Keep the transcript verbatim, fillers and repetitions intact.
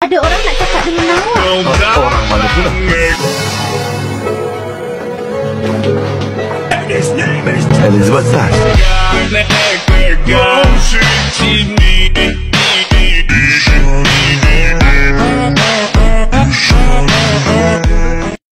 Ada orang nak cakap dengan awak. Oh, orang mana pula? Elizabeth tak?